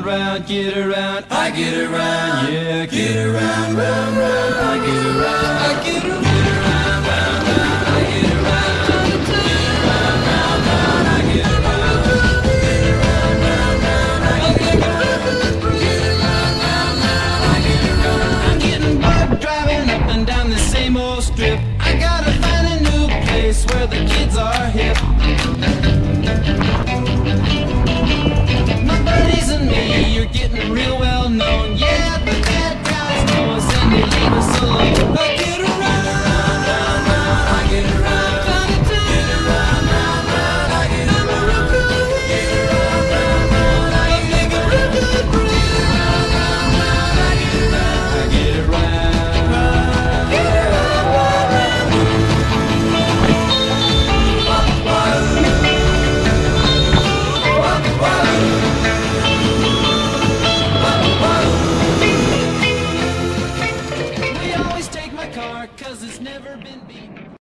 get around, I get around, yeah, get around, round, round, I get around, I get around, round, round, I get around, get around, round, round, I get around, get around, round, round, I get around, get around, round, round, I get around. I'm getting bored driving up and down the same old strip. I gotta find a new place where the kids are hip. My buddies and me, you're getting real well known. Yeah, but bad guys know us and they leave us alone. I get around, round, round, round, I get around, get around, round, round, I get around, get around, round, round, I make a real good break. Get around, round, round, I get around, I get around, get around, round, round. We always take my car 'cause it's never been beat.